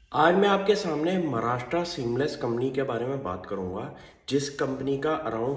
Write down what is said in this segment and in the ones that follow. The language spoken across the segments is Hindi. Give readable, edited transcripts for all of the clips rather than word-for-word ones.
आज मैं आपके सामने महाराष्ट्र सीमलेस कंपनी के बारे में बात करूंगा, जिस कंपनी का अराउंड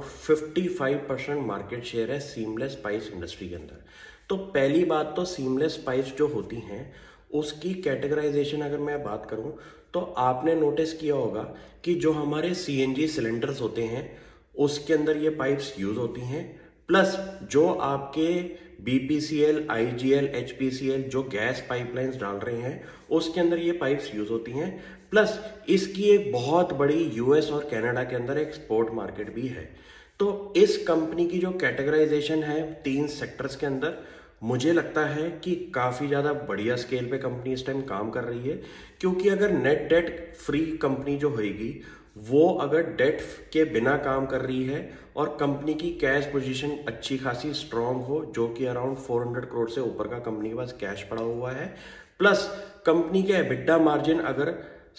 55% मार्केट शेयर है सीमलेस पाइप्स इंडस्ट्री के अंदर। तो पहली बात तो सीमलेस पाइप्स जो होती हैं उसकी कैटेगराइजेशन अगर मैं बात करूं तो आपने नोटिस किया होगा कि जो हमारे सीएनजी सिलेंडर्स होते हैं उसके अंदर ये पाइप्स यूज होती हैं, प्लस जो आपके बीपीसीएल, आईजीएल, एचपीसीएल जो गैस पाइपलाइंस डाल रहे हैं उसके अंदर ये पाइप्स यूज होती हैं। प्लस इसकी एक बहुत बड़ी यूएस और कनाडा के अंदर एक्सपोर्ट मार्केट भी है। तो इस कंपनी की जो कैटेगराइजेशन है 3 सेक्टर्स के अंदर, मुझे लगता है कि काफ़ी ज़्यादा बढ़िया स्केल पे कंपनी इस टाइम काम कर रही है। क्योंकि अगर नेट डेट फ्री कंपनी जो होगी वो अगर डेट के बिना काम कर रही है और कंपनी की कैश पोजीशन अच्छी खासी स्ट्रांग हो, जो कि अराउंड 400 करोड़ से ऊपर का कंपनी के पास कैश पड़ा हुआ है, प्लस कंपनी के एबिटा मार्जिन अगर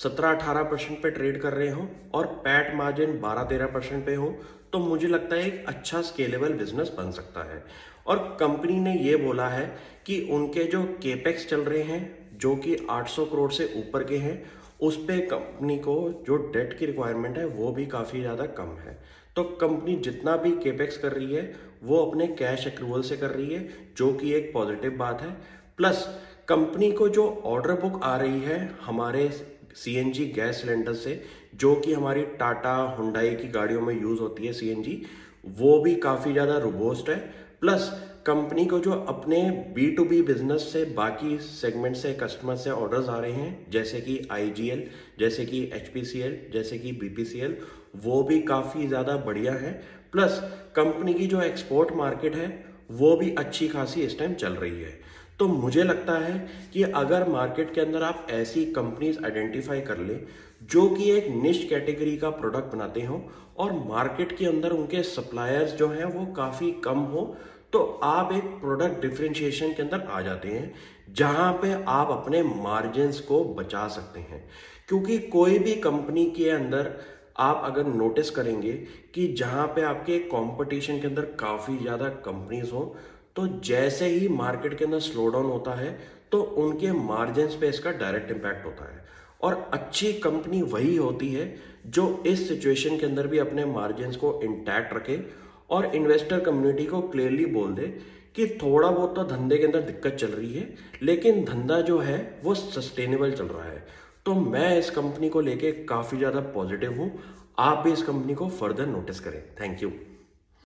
17-18% पे ट्रेड कर रहे हो और पैट मार्जिन 12-13% पे हो, तो मुझे लगता है एक अच्छा स्केलेबल बिजनेस बन सकता है। और कंपनी ने ये बोला है कि उनके जो केपेक्स चल रहे हैं जो कि 800 करोड़ से ऊपर के हैं, उस पे कंपनी को जो डेट की रिक्वायरमेंट है वो भी काफ़ी ज़्यादा कम है। तो कंपनी जितना भी केपेक्स कर रही है वो अपने कैश एक्रूवल से कर रही है, जो कि एक पॉजिटिव बात है। प्लस कंपनी को जो ऑर्डर बुक आ रही है हमारे सीएनजी गैस सिलेंडर से, जो कि हमारी टाटा हुंडई की गाड़ियों में यूज़ होती है सीएनजी, वो भी काफ़ी ज़्यादा रोबोस्ट है। प्लस कंपनी को जो अपने B2B बिजनेस से बाकी सेगमेंट से कस्टमर से ऑर्डर्स आ रहे हैं, जैसे कि आईजीएल, जैसे कि एचपीसीएल, जैसे कि बीपीसीएल, वो भी काफ़ी ज़्यादा बढ़िया है। प्लस कंपनी की जो एक्सपोर्ट मार्केट है वो भी अच्छी खासी इस टाइम चल रही है। तो मुझे लगता है कि अगर मार्केट के अंदर आप ऐसी कंपनीज आइडेंटिफाई कर ले जो कि एक निश कैटेगरी का प्रोडक्ट बनाते हो और मार्केट के अंदर उनके सप्लायर्स जो हैं वो काफ़ी कम हो, तो आप एक प्रोडक्ट डिफरेंशिएशन के अंदर आ जाते हैं जहां पे आप अपने मार्जिन्स को बचा सकते हैं। क्योंकि कोई भी कंपनी के अंदर आप अगर नोटिस करेंगे कि जहां पे आपके कंपटीशन के अंदर काफ़ी ज़्यादा कंपनीज हो, तो जैसे ही मार्केट के अंदर स्लो डाउन होता है तो उनके मार्जिन्स पे इसका डायरेक्ट इम्पैक्ट होता है। और अच्छी कंपनी वही होती है जो इस सिचुएशन के अंदर भी अपने मार्जिन्स को इंटैक्ट रखे और इन्वेस्टर कम्युनिटी को क्लियरली बोल दे कि थोड़ा बहुत तो धंधे के अंदर दिक्कत चल रही है, लेकिन धंधा जो है वो सस्टेनेबल चल रहा है। तो मैं इस कंपनी को लेके काफ़ी ज़्यादा पॉजिटिव हूँ। आप भी इस कंपनी को फर्दर नोटिस करें। Thank you.